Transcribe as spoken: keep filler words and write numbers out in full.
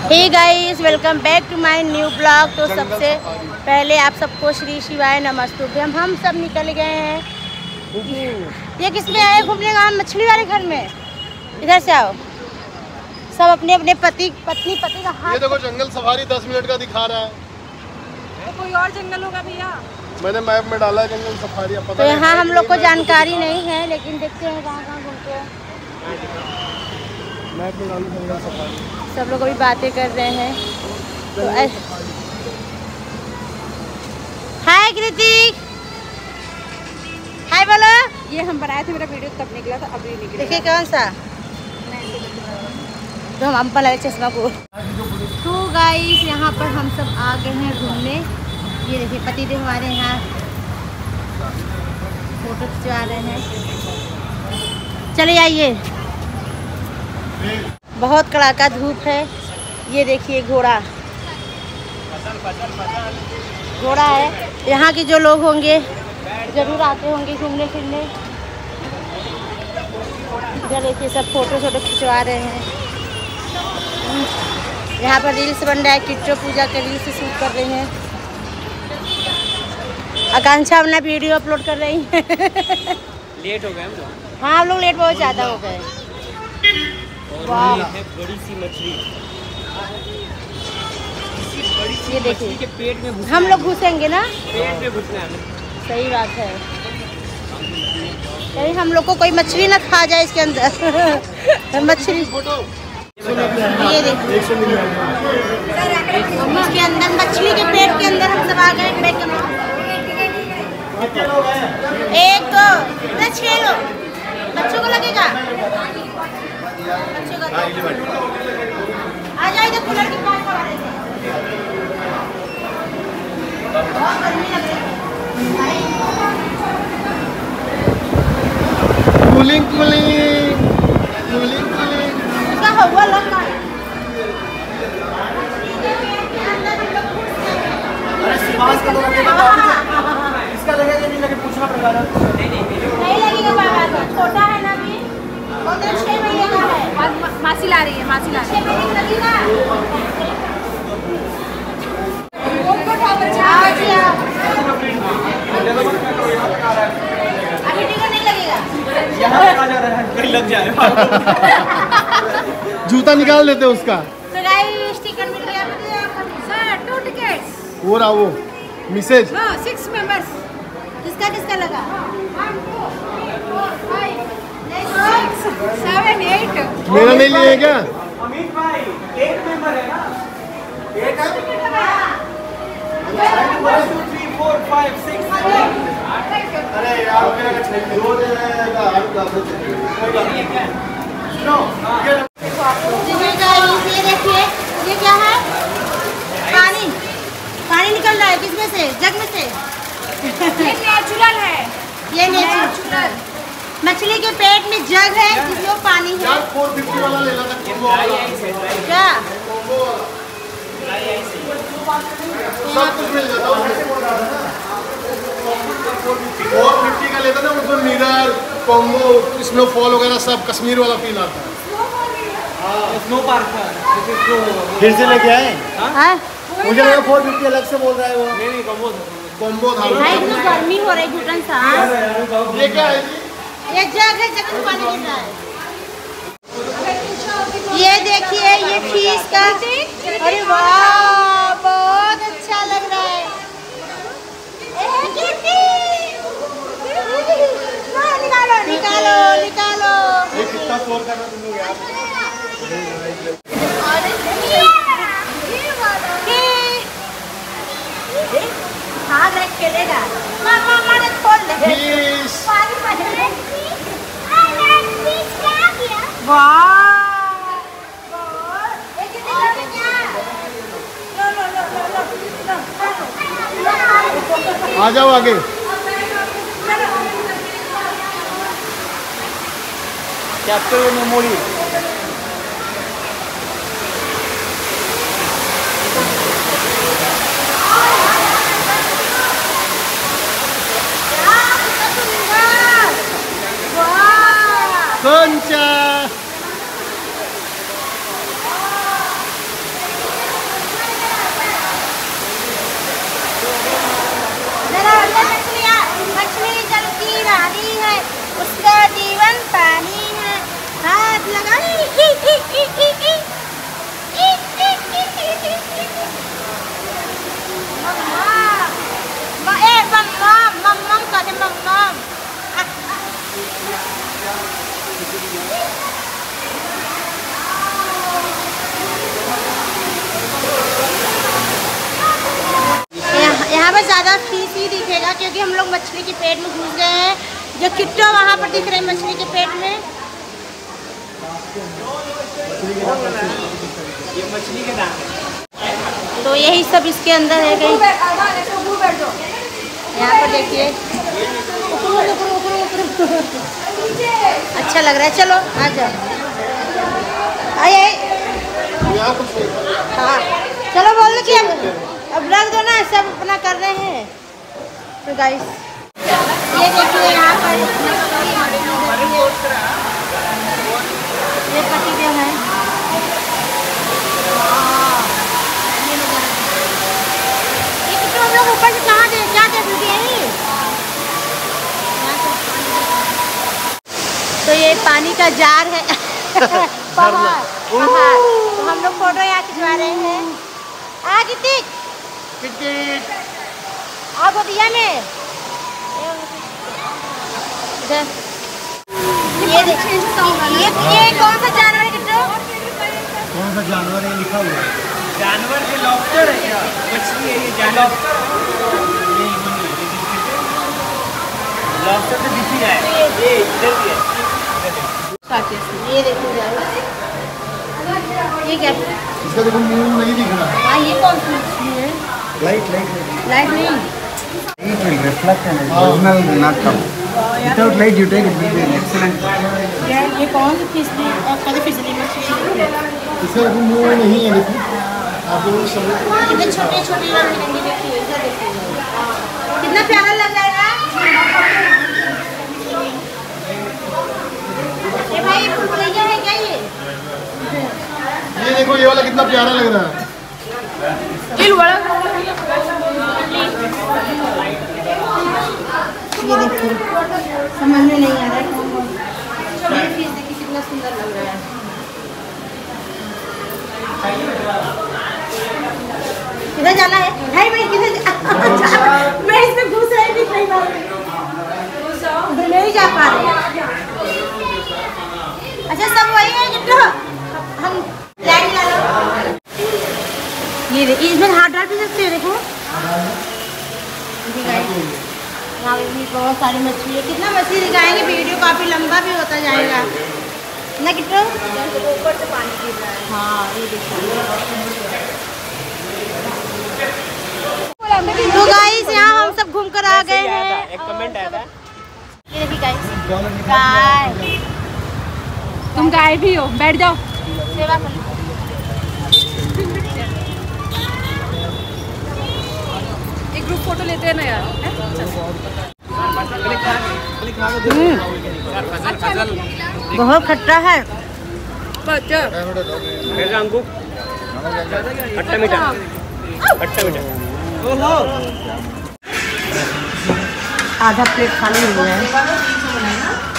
Hey guys, welcome back to my new blog. तो सबसे पहले आप सबको श्री शिवाय नमस्तुभ्यम। हम हम सब निकल गए हैं। ये किसमें आए घूमने का? मछली वाले घर में। इधर से आओ। सब अपने अपने पति पत्नी पति का हाथ। ये देखो जंगल सफारी दस मिनट का दिखा रहा है। तो कोई और जंगल होगा भैया? मैंने मैप में डाला है जंगल सफारी। तो यहाँ हम लोग को जानकारी नहीं है, लेकिन देखते हैं कहाँ कहाँ घूमते हैं। मैप में डालू जंगल सफारी। सब लोग अभी बातें कर रहे हैं। तो हाय कृतिक, हाय बोलो। ये हम बनाए थे, मेरा वीडियो तब निकला था, अभी निकला। देखिए कौन सा तो हम अम्पा लगे चश्मा को। तो गाइस, यहाँ पर हम सब आ गए हैं घूमने। ये देखिए पतिदेव हमारे यहाँ फोटो खिंचवा रहे हैं। चले आइए। बहुत कड़ाका धूप है। ये देखिए घोड़ा घोड़ा है। यहाँ के जो लोग होंगे जरूर आते होंगे घूमने फिरने। इधर देखिए सब फोटो शोटो खिंचवा रहे हैं। यहाँ पर रील्स बन रहा है। किट्टो पूजा के रील्स शूट कर रहे हैं। आकांक्षा अपना वीडियो अपलोड कर रही है। लेट हो गए हम लोग। हाँ, हम लोग लेट बहुत ज़्यादा हो गए। वाह, है बड़ी सी मछली। ये देखिए के पेट में घुसना हम लोग घुसेंगे ना। पेट में घुसना है। सही बात है। कहीं हम लोग को कोई मछली ना खा जाए इसके अंदर। मछली ये देखिए इसके अंदर, मछली के पेट के अंदर हम सब आ गए। एक दो छह लोग। बच्चों को लगेगा? बच्चों का आ जाओ इधर कूलर के पास। बहुत गर्मी लग रही है। Cooling cooling cooling cooling. इसका हवा लगा। इसका लगेगा नहीं लगे पूछना पड़ेगा। नहीं लगेगा बाबा को। छोटा है ना अभी। वो तो छह महीने का है। मासी ला रही है, मासी ला रही है। छह महीने की लगेगा। अभी टिकट नहीं लगेगा। लग जाए। जूता निकाल देते उसका। तो गाइस, टिकट मिल गया सर, टू टिकट्स। वो रहा वो मैसेज। हाँ, सिक्स मेंबर्स। किसका किसका लगा? Seven eight. मेरा नहीं लिए क्या? अमित भाई एक मेंबर है ना। एक थ्री फोर फाइव सिक्स। अरे यार मेरा दो दे रहेगा। ये देखिए, ये क्या है? पानी पानी निकल रहा है। किसमें से? जग में से। ये नेचुरल है। ये नेचुरल। मछली के पेट में जग है जिसमें वो पानी है। यार फोर फिफ्टी वाला ले लेना। क्या सब कुछ मिल जाता है। फोर फिफ्टी का लेता ना, उसमें मिरर कॉम्बो स्नोफॉल वगैरह सब कश्मीर वाला फील आता है। स्नो पार्क का फिर से लेके आए। हाँ? मुझे लगा फोर फिफ्टी अलग से बोल रहा है वो। नहीं नहीं कम्बो कॉम्बो था। भाई इतनी गर्मी हो रही घुटन सा। ये क्या है? ये जग है, जग में पानी गिर रहा है। ये देखिए, ये फिश का। अरे वाह, बहुत अच्छा लग रहा है। ए, किटी! निकालो निकालो निकालो। ये कितना फ्लोर का मैं तुम लोग यार। हाँ, मैं खेलेगा। मामा मारे खोल दे। फिश। पानी में वाह, एक कितने का क्या? लो लो लो लो लो। आ जाओ आगे। Capture memory. कंचा यहाँ पर ज़्यादा फीस ही दिखेगा क्योंकि हम लोग मछली के पेट में घुस गए हैं। जो किट्टो वहाँ पर दिख रहे हैं मछली के पेट में, ये मछली के दाम है। तो यही सब इसके अंदर है। कहीं यहाँ पर देखिए, अच्छा लग रहा है। चलो आ जाओ, आइए आइए। हाँ चलो बोल कि अब अब रख दो ना, सब अपना कर रहे हैं। तो गाइस ये देखिए यहाँ पर ये पति देव है। ये कितना हम लोग ऊपर से कहाँ दे क्या देख लिए? तो ये पानी का जार है। पहाड़ पहाड़। तो हम लोग फोटो यहाँ खिंचवा रहे हैं। आ कितनी आ गोदिया में ये ये ये कौन सा जानवर है किट्टू? कौन सा जानवर है लिखा हुआ है? जानवर है, लॉबस्टर है क्या? मछली है ये जानवर। लॉबस्टर तो दिख ही रहा है, ये इधर भी है। ये देखो ये क्या? इसका देखो मुंह नहीं दिख रहा है। हाँ ये कौन सी मछली है? लाइट लाइट लाइट नहीं। It will reflect and original will not come. Without light, you take it will be an excellent. ये ये कौन सी फिसली कभी फिसली मछली है? इसका देखो मुंह नहीं है। देखो आप लोग समझ कितने छोटे छोटे रंग बिरंगे देखिए, इधर देखिए कितना प्यारा लग रहा है। ये भाई ये फुलवरिया है क्या ये? ये देखो ये वाला कितना प्यारा लग रहा है। ये देखो समझ में नहीं आ रहा है कौन कौन। ये चीज देखिए कितना सुंदर लग रहा है। किधर जाना है भाई? भाई किधर जा? मैं इसमें घुस रही थी कई बार, नहीं जा पा रहे। अच्छा सब वही है किट्टू? हम लाइन ला लो। ये देखिए इसमें हाथ डाल भी सकते हैं। देखो यहाँ भी बहुत सारी मछली है। कितना मछली दिखाएंगे, वीडियो काफी लंबा भी होता जाएगा ना किट्टू? ऊपर से पानी गिर रहा है। हाँ ये देखिए। तो गाइस यहाँ हम सब घूम कर आ गए हैं। एक कमेंट आया था, ये देखिए गाइस, गाय तुम गाय भी हो, बैठ जाओ। सेवा कर लो। एक ग्रुप फोटो लेते हैं ना यार। बहुत खट्टा है। कैसा अंकु? खट्टा मीठा, खट्टा मीठा। आधा प्लेट खाली हो गया है।